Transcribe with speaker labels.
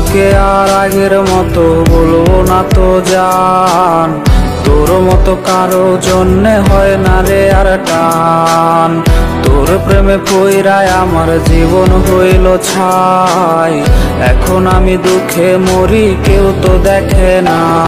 Speaker 1: তোকে আর আগের মতো বলবো না তো জান, তোর মতো কারো জন্যে হয় না রে আর টান। তোর প্রেমে পইড়ায় আমার জীবন হইল ছাই, এখন আমি দুঃখে মরি কেউ তো দেখে না।